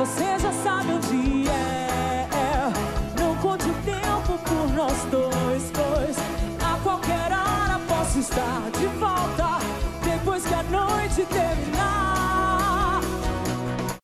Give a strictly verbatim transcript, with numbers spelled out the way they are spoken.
você já sabe onde é. Não conte o tempo por nós dois, pois a qualquer hora posso estar de volta, depois que a noite terminar.